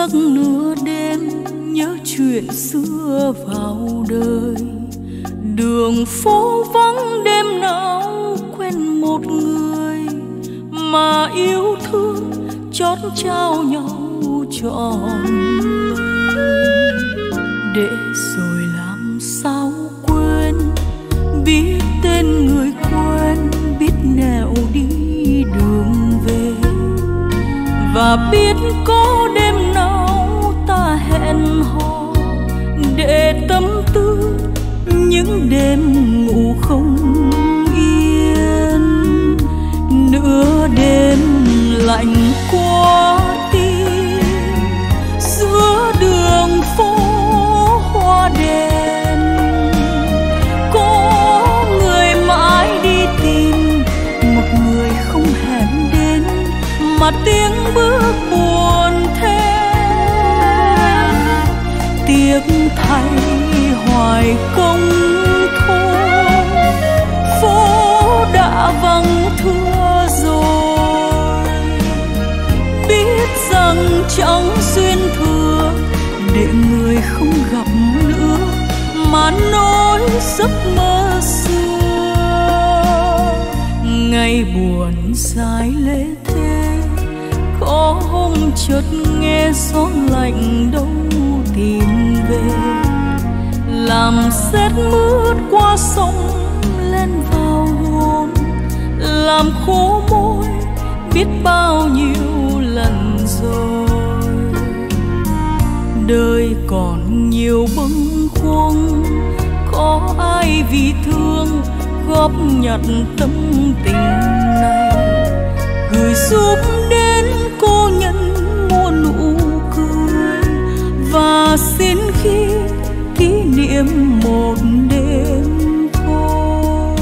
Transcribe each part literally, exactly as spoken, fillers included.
giấc nửa đêm nhớ chuyện xưa vào đời. Đường phố vắng đêm nào quen một người mà yêu thương chót trao nhau trọn đời. Để rồi làm sao quên, biết tên người quen, biết nẻo đi đường về, và biết có đêm nào ta hẹn hò để tâm tư những đêm ngủ không yên. Nửa đêm lạnh quá tim, giữa đường phố hoa đèn, có người mãi đi tìm một người không hẹn đến, mà tiếng bước buồn thêm. Tiếc thay hoài công thôi, phố đã vắng thưa rồi. Biết rằng chẳng duyên thừa để người không gặp nữa, mà nỗi giấc mơ xưa. Ngày buồn dài lê thế, có hôm chợt nghe gió lạnh đâu tìm về, làm sét mướt qua sông lên vào hồn, làm khô môi biết bao nhiêu lần rồi. Đời còn nhiều bâng khuâng, có ai vì thương góp nhặt tâm tình này, gửi giúp đến cô nhân mua nụ cười, và xin khi kỷ niệm một đêm thôi.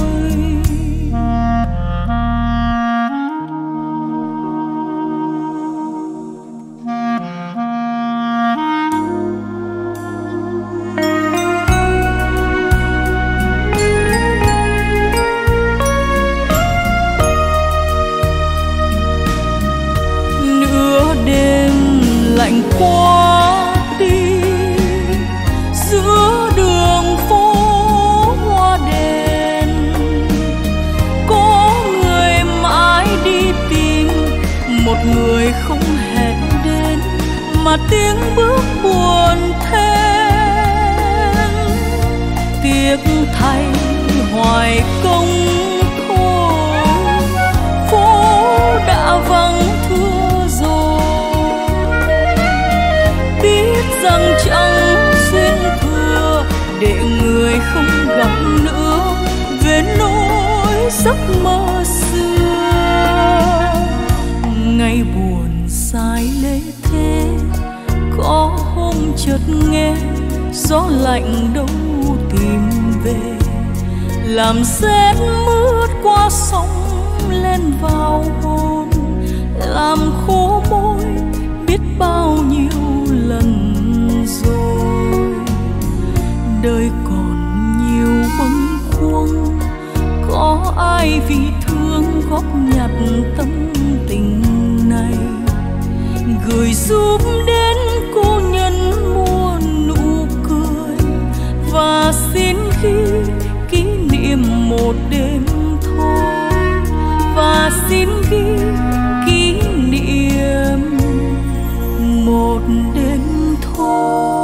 Nửa đêm lạnh quá đi, giữa đường phố hoa đèn, có người mãi đi tìm một người không hẹn đến, mà tiếng bước buồn thêm. Tiếc thay hoài công thôi, phố đã vắng thưa rồi. Biết rằng chẳng duyên thừa để người không gặp nữa, về nỗi giấc mơ xưa. Ngày buồn dài lê thế, có hôm chợt nghe gió lạnh đâu tìm về, làm sét mướt qua sông lên vào hồn, làm khô môi biết bao nhiêu lần rồi. Đời còn nhiều bâng khuâng, có ai vì thương góp nhặt tâm tình này, gửi giúp đến cô nhân mua nụ cười, và xin khi kỷ niệm một đêm thôi, và xin khi kỷ niệm một đêm thôi.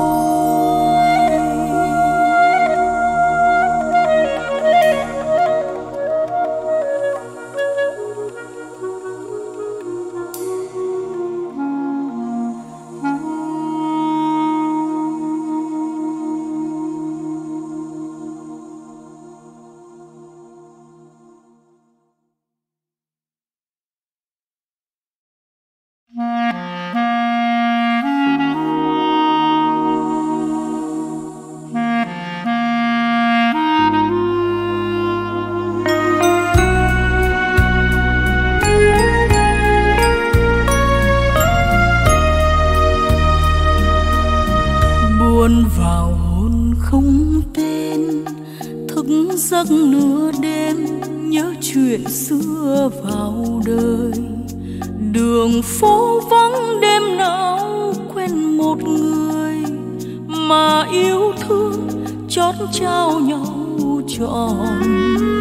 Buồn vào hồn không tên, thức giấc nửa đêm nhớ chuyện xưa vào đời. Đường phố vắng đêm nào quen mà yêu thương chót trao nhau trọn